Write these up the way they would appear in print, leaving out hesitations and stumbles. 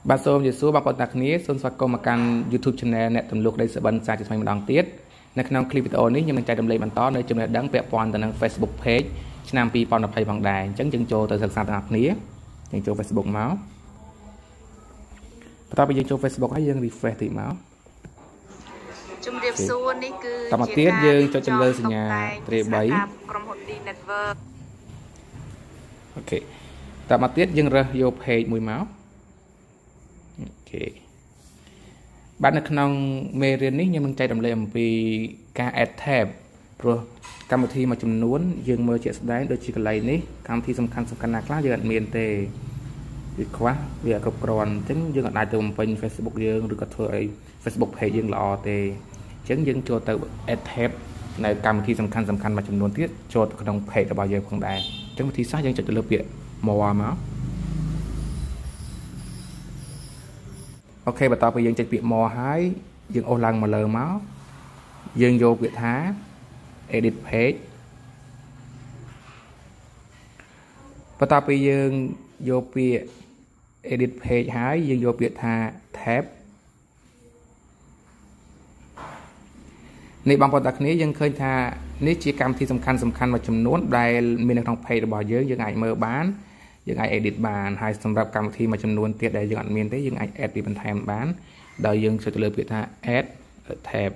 បាទសូមជម្រាបសួរបងប្អូនទាំងគ្នាសូមស្វាគមន៍មកកាន់ YouTube Channel អ្នកទម្លុកដីសបិនសាជាថ្មីម្ដងទៀតនៅក្នុងคลิปវីដេអូនេះខ្ញុំនឹងចែករំលែកបន្តនៅចំណេះដឹងពាក់ព័ន្ធទៅនឹង Facebook Page ឆ្នាំ2020ផងដែរអញ្ចឹងយើងចូលទៅសិក្សាទាំងអស់គ្នាយើងចូល Facebook មកបន្ទាប់ពីយើងចូល Facebook ហើយយើង refresh តិចមកជំរាបសួរនេះគឺតាមមកទៀតយើងចុចទៅលើសញ្ញាត្រី3 ក្រុមហ៊ុន D Network អូខេតាមមកទៀតយើងរើសយក page មួយមកអូខេបាទនៅក្នុងមេរៀននេះខ្ញុំនឹងចែករំលែកអំពីការ add tab ព្រោះកម្មវិធីមួយចំនួនយើងមើលជាក់ស្ដែងដូចជាកន្លែងនេះកម្មវិធីសំខាន់ណាខ្លះយើងអត់មានទេវាខ្វះវាអត់គ្រប់គ្រាន់អញ្ចឹងយើងអាចទៅបំពេញ Facebook យើងឬក៏ធ្វើឲ្យ Facebook page យើងល្អទេអញ្ចឹងយើងចូលទៅ add tab នៅកម្មវិធីសំខាន់មួយចំនួនទៀតចូលទៅក្នុង page របស់យើងផងដែរអញ្ចឹងវិធីសាស្ត្រយើងចុចទៅលើពាក្យ more មកអូខេបន្ទាប់ពីយើងចុចពាក្យ more ហើយយើងអូសឡើងមកលើមកយើងយកពាក្យថា edit page បន្ទាប់ពីយើងយកពាក្យ edit page ហើយយើងយកពាក្យថា tab នេះបងប្អូនទាំងគ្នាយើងឃើញថានេះជាកម្មវិធីសំខាន់មួយចំនួនដែលមាននៅក្នុង page របស់យើងអាចមើលបានយើងអាច edit បានហើយសម្រាប់កម្មវិធីមួយចំនួនទៀតដែលយើងអត់មានទេយើងអាច add ពីបន្ថែមបានដោយយើងចុចទៅលើពាក្យថា add tab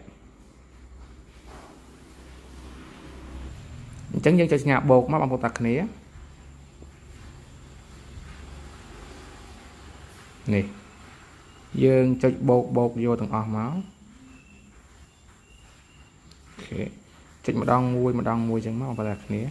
អញ្ចឹងយើងចុចសញ្ញាបូកមកបងប្អូនទាំងគ្នានេះយើងចុចបូកយកទាំងអស់មកអូខេចុចម្ដងមួយអញ្ចឹងមកបងប្អូនទាំងគ្នា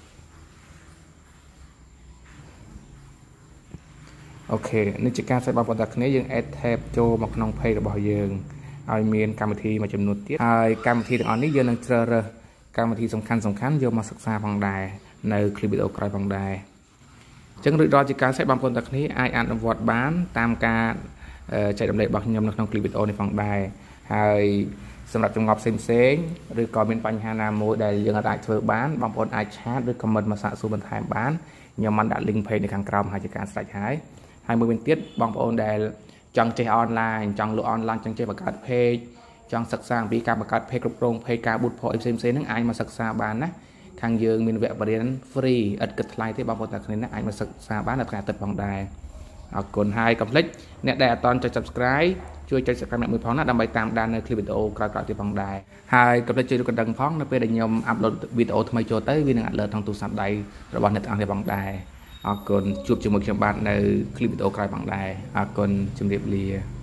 អូខេនេះជាការសេតបងប្អូនទាំងគ្នាយើង add tab ចូលមកក្នុង page របស់យើងឲ្យមានកម្មវិធីមួយចំនួនទៀតហើយកម្មវិធីទាំងអស់នេះយើងនឹងជ្រើសរើសកម្មវិធីសំខាន់យកមកសិក្សាផងដែរនៅคลิปវីដេអូក្រោយផងដែរអញ្ចឹងរួចរាល់ជាការសេតបងប្អូនទាំងគ្នាអាចអនុវត្តបានតាមការចែករំលែករបស់ខ្ញុំនៅក្នុងคลิปវីដេអូនេះផងដែរហើយសម្រាប់ចម្ងល់ផ្សេងឬក៏មានបញ្ហាណាមួយដែលយើងអាចធ្វើបានបងប្អូនអាចឆាតឬ comment មកសាកសួរបន្ថែមបានខ្ញុំបានដាក់ link page នៅខាងក្រោមហើយជាការស្រេចហើយមួយវិញទៀតបងប្អូនដែលចង់ចេះអនឡាញចង់លក់អនឡាញចង់ចេះបង្កើត page ចង់សិក្សាអំពីការបង្កើត page គ្រប់គ្រង page ការ boot port ផ្សេងហ្នឹងអាចមកសិក្សាបានណាខាងយើងមានវគ្គបរិញ្ញាបត្រ free ឥតគិតថ្លៃទេបងប្អូនទាំងគ្នាអាចមកសិក្សាបាននៅថ្ងៃអាទិត្យផងដែរអរគុណហើយកុំភ្លេចអ្នកដែលអត់ទាន់ចុច subscribe ជួយចុច subscribe មួយផងណាដើម្បីតាមដាននៅ clip វីដេអូក្រោយៗទៀតផងដែរហើយកុំភ្លេចជួយរូបកណ្ដឹងផងនៅពេលដែលខ្ញុំ upload វីដេអូថ្មីចូលទៅវានឹង alert ក្នុងទូរស័ព្ទដៃរបស់អ្នកទាំងអស់គ្នាផងដែរអរគុណជួបជាមួយខ្ញុំបាទនៅ clip វីដេអូក្រោយផងដែរអរគុណជម្រាបលា